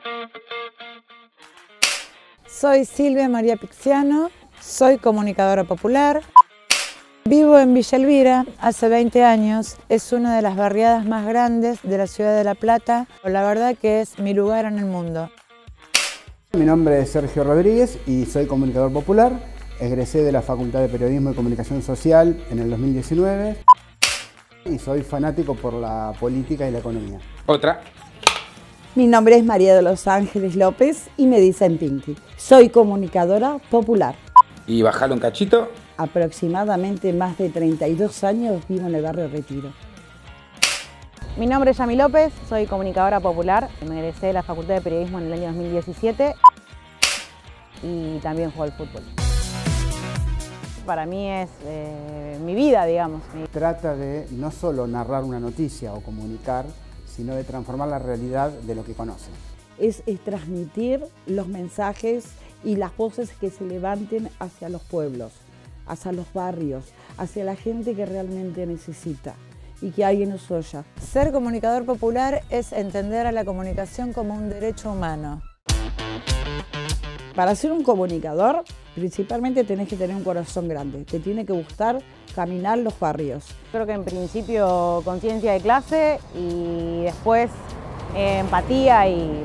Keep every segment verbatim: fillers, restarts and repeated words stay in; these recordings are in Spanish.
Soy Silvia María Pixiano, soy comunicadora popular. Vivo en Villa Elvira hace veinte años, es una de las barriadas más grandes de la ciudad de La Plata. La verdad que es mi lugar en el mundo. Mi nombre es Sergio Rodríguez y soy comunicador popular. Egresé de la Facultad de Periodismo y Comunicación Social en el dos mil diecinueve y soy fanático por la política y la economía. Otra. Mi nombre es María de los Ángeles López y me dicen Pinky. Soy comunicadora popular. Y bajalo un cachito. Aproximadamente más de treinta y dos años vivo en el barrio Retiro. Mi nombre es Yami López, soy comunicadora popular. Me egresé de la Facultad de Periodismo en el año dos mil diecisiete y también juego al fútbol. Para mí es eh, mi vida, digamos. Trata de no solo narrar una noticia o comunicar, sino de transformar la realidad de lo que conoce. Es, es transmitir los mensajes y las voces que se levanten hacia los pueblos, hacia los barrios, hacia la gente que realmente necesita y que alguien nos oya. Ser comunicador popular es entender a la comunicación como un derecho humano. Para ser un comunicador, principalmente tenés que tener un corazón grande, te tiene que gustar caminar los barrios. Creo que en principio conciencia de clase y después eh, empatía y...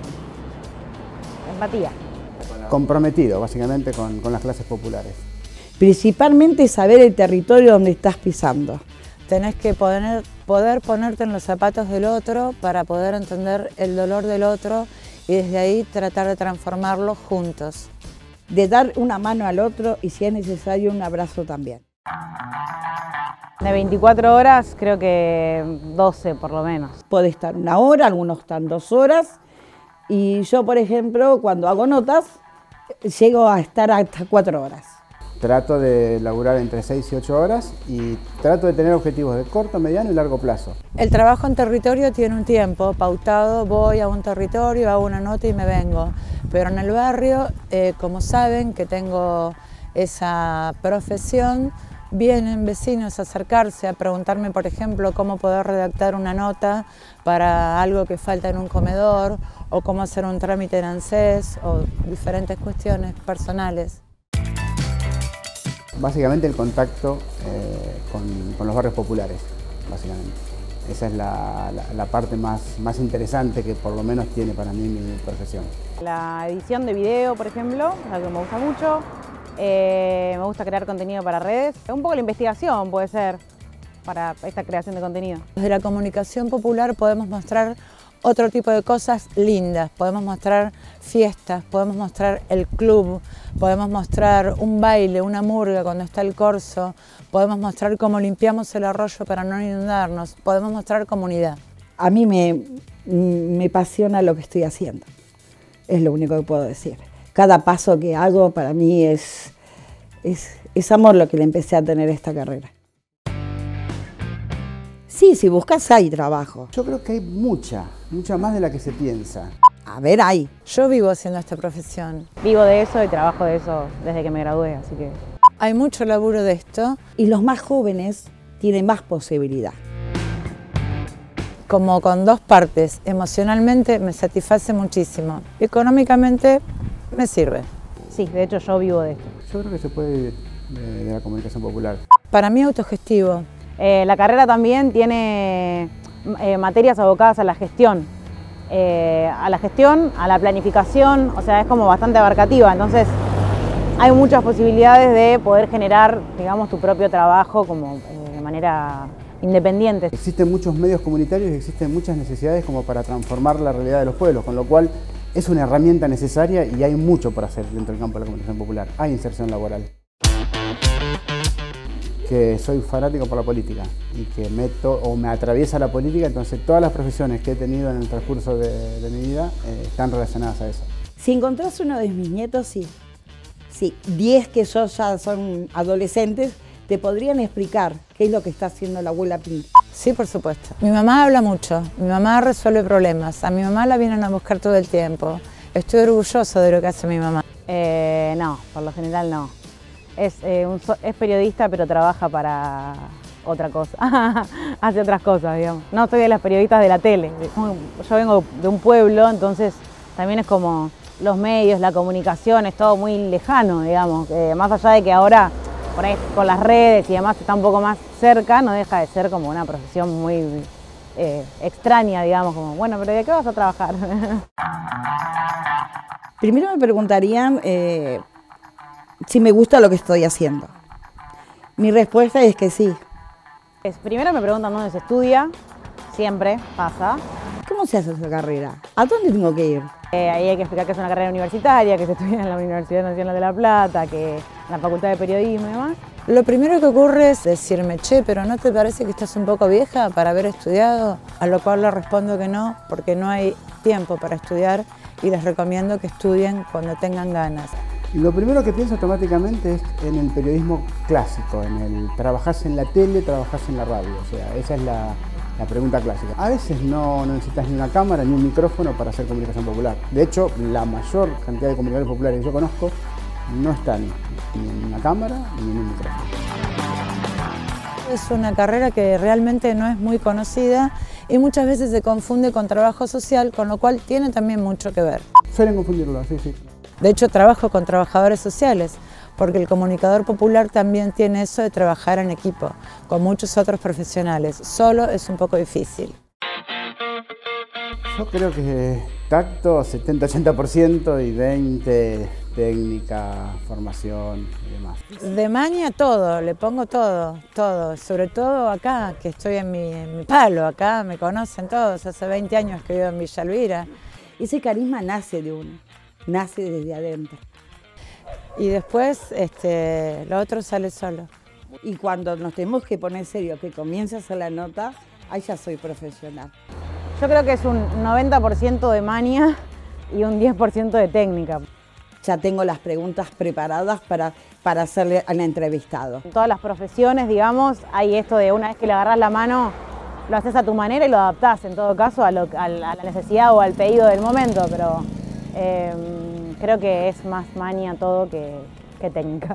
empatía. Comprometido básicamente con, con las clases populares. Principalmente saber el territorio donde estás pisando. Tenés que poner, poder ponerte en los zapatos del otro para poder entender el dolor del otro y desde ahí tratar de transformarlo juntos. De dar una mano al otro y si es necesario un abrazo también. De veinticuatro horas creo que doce por lo menos. Puede estar una hora, algunos están dos horas y yo por ejemplo cuando hago notas llego a estar hasta cuatro horas. Trato de laburar entre seis y ocho horas y trato de tener objetivos de corto, mediano y largo plazo. El trabajo en territorio tiene un tiempo pautado, voy a un territorio, hago una nota y me vengo. Pero en el barrio, eh, como saben que tengo esa profesión, vienen vecinos a acercarse, a preguntarme, por ejemplo, cómo poder redactar una nota para algo que falta en un comedor, o cómo hacer un trámite en ANSES, o diferentes cuestiones personales. Básicamente el contacto eh, con, con los barrios populares, básicamente. Esa es la, la, la parte más, más interesante que por lo menos tiene para mí mi profesión. La edición de video, por ejemplo, es algo que me gusta mucho. Eh, me gusta crear contenido para redes. Un poco la investigación puede ser para esta creación de contenido. Desde la comunicación popular podemos mostrar otro tipo de cosas lindas, podemos mostrar fiestas, podemos mostrar el club, podemos mostrar un baile, una murga cuando está el corso, podemos mostrar cómo limpiamos el arroyo para no inundarnos, podemos mostrar comunidad. A mí me, me apasiona lo que estoy haciendo, es lo único que puedo decir. Cada paso que hago para mí es, es, es amor lo que le empecé a tener esta carrera. Sí, si buscas hay trabajo. Yo creo que hay mucha, mucha más de la que se piensa. A ver, hay. Yo vivo haciendo esta profesión. Vivo de eso y trabajo de eso desde que me gradué, así que... Hay mucho laburo de esto. Y los más jóvenes tienen más posibilidad. Como con dos partes, emocionalmente me satisface muchísimo, económicamente me sirve. Sí, de hecho yo vivo de esto. Yo creo que se puede vivir de, de la comunicación popular. Para mí autogestivo. Eh, la carrera también tiene eh, materias abocadas a la gestión, eh, a la gestión, a la planificación, o sea, es como bastante abarcativa, entonces hay muchas posibilidades de poder generar, digamos, tu propio trabajo como eh, de manera independiente. Existen muchos medios comunitarios y existen muchas necesidades como para transformar la realidad de los pueblos, con lo cual es una herramienta necesaria y hay mucho por hacer dentro del campo de la comunicación popular. Hay inserción laboral. Que soy fanático por la política y que meto o me atraviesa la política, entonces todas las profesiones que he tenido en el transcurso de, de mi vida eh, están relacionadas a eso. Si encontrás uno de mis nietos, sí. Sí, diez que yo ya son adolescentes, te podrían explicar qué es lo que está haciendo la abuela Pinky. Sí, por supuesto. Mi mamá habla mucho, mi mamá resuelve problemas, a mi mamá la vienen a buscar todo el tiempo. Estoy orgulloso de lo que hace mi mamá. Eh, no, por lo general no. Es, eh, un, es periodista, pero trabaja para otra cosa, hace otras cosas, digamos. No soy de las periodistas de la tele, yo vengo de un pueblo, entonces también es como los medios, la comunicación, es todo muy lejano, digamos. Eh, más allá de que ahora, por ahí con las redes y demás está un poco más cerca, no deja de ser como una profesión muy eh, extraña, digamos, como, bueno, pero ¿de qué vas a trabajar? Primero me preguntarían eh, si me gusta lo que estoy haciendo. Mi respuesta es que sí. Es, primero me preguntan dónde se estudia, siempre pasa. ¿Cómo se hace esa carrera? ¿A dónde tengo que ir? Eh, ahí hay que explicar que es una carrera universitaria, que se estudia en la Universidad Nacional de La Plata, que en la Facultad de Periodismo y demás. Lo primero que ocurre es decirme, che, pero ¿no te parece que estás un poco vieja para haber estudiado? A lo cual le respondo que no, porque no hay tiempo para estudiar y les recomiendo que estudien cuando tengan ganas. Lo primero que pienso automáticamente es en el periodismo clásico, en el trabajás en la tele, trabajás en la radio, o sea, esa es la, la pregunta clásica. A veces no, no necesitas ni una cámara ni un micrófono para hacer comunicación popular. De hecho, la mayor cantidad de comunicadores populares que yo conozco no están ni en una cámara ni en un micrófono. Es una carrera que realmente no es muy conocida y muchas veces se confunde con trabajo social, con lo cual tiene también mucho que ver. Suelen confundirlo, sí, sí. De hecho, trabajo con trabajadores sociales, porque el comunicador popular también tiene eso de trabajar en equipo, con muchos otros profesionales. Solo es un poco difícil. Yo creo que tacto setenta a ochenta por ciento y veinte por ciento técnica, formación y demás. De maña todo, le pongo todo, todo. Sobre todo acá, que estoy en mi, en mi palo, acá me conocen todos. Hace veinte años que vivo en Villa Elvira. Ese carisma nace de uno, nace desde adentro. Y después este, lo otro sale solo. Y cuando nos tenemos que poner serio, que comienza a hacer la nota, ahí ya soy profesional. Yo creo que es un noventa por ciento de maña y un diez por ciento de técnica. Ya tengo las preguntas preparadas para, para hacerle al entrevistado. En todas las profesiones, digamos, hay esto de una vez que le agarrás la mano, lo haces a tu manera y lo adaptás, en todo caso, a, lo, a la necesidad o al pedido del momento, pero eh, creo que es más maña todo que, que técnica.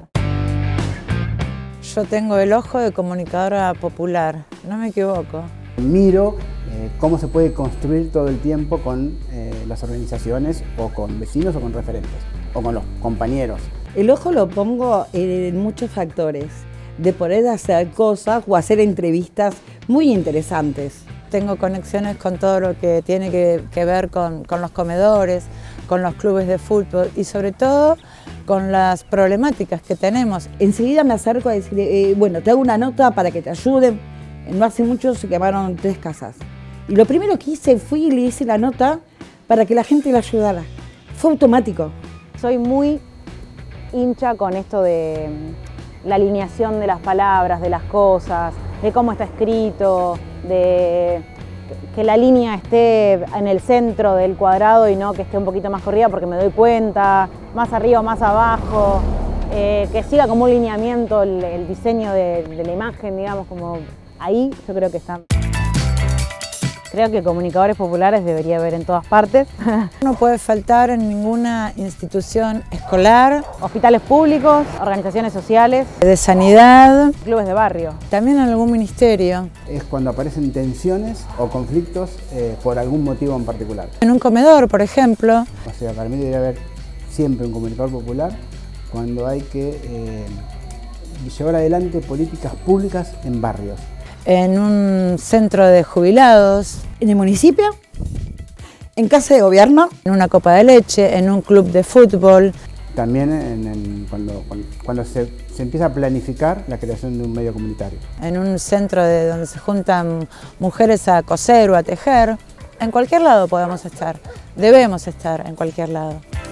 Yo tengo el ojo de comunicadora popular, no me equivoco. Miro eh, cómo se puede construir todo el tiempo con eh, las organizaciones o con vecinos o con referentes o con los compañeros. El ojo lo pongo en muchos factores, de poder hacer cosas o hacer entrevistas muy interesantes. Tengo conexiones con todo lo que tiene que, que ver con, con los comedores, con los clubes de fútbol y sobre todo con las problemáticas que tenemos. Enseguida me acerco a decir, eh, bueno, te hago una nota para que te ayuden. No hace mucho se quemaron tres casas. Y lo primero que hice fui y le hice la nota para que la gente la ayudara. Fue automático. Soy muy hincha con esto de la alineación de las palabras, de las cosas, de cómo está escrito, de que la línea esté en el centro del cuadrado y no que esté un poquito más corrida porque me doy cuenta, más arriba o más abajo, eh, que siga como un lineamiento el, el diseño de, de la imagen, digamos, como ahí yo creo que está. Creo que comunicadores populares debería haber en todas partes. No puede faltar en ninguna institución escolar, hospitales públicos, organizaciones sociales, de sanidad, clubes de barrio. También en algún ministerio. Es cuando aparecen tensiones o conflictos eh, por algún motivo en particular. En un comedor, por ejemplo. O sea, para mí debería haber siempre un comunicador popular cuando hay que eh, llevar adelante políticas públicas en barrios. En un centro de jubilados. En el municipio, en casa de gobierno. En una copa de leche, en un club de fútbol. También en el, cuando, cuando, cuando se, se empieza a planificar la creación de un medio comunitario. En un centro de donde se juntan mujeres a coser o a tejer. En cualquier lado podemos estar, debemos estar en cualquier lado.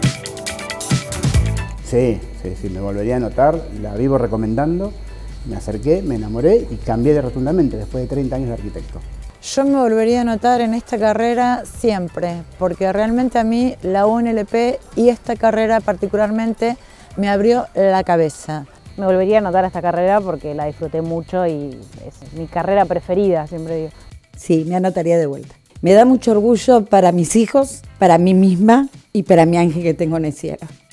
Sí, sí, sí, me volvería a anotar, la vivo recomendando. Me acerqué, me enamoré y cambié de rotundamente después de treinta años de arquitecto. Yo me volvería a anotar en esta carrera siempre, porque realmente a mí la U N L P y esta carrera particularmente me abrió la cabeza. Me volvería a anotar a esta carrera porque la disfruté mucho y es mi carrera preferida, siempre digo. Sí, me anotaría de vuelta. Me da mucho orgullo para mis hijos, para mí misma y para mi ángel que tengo en el cielo.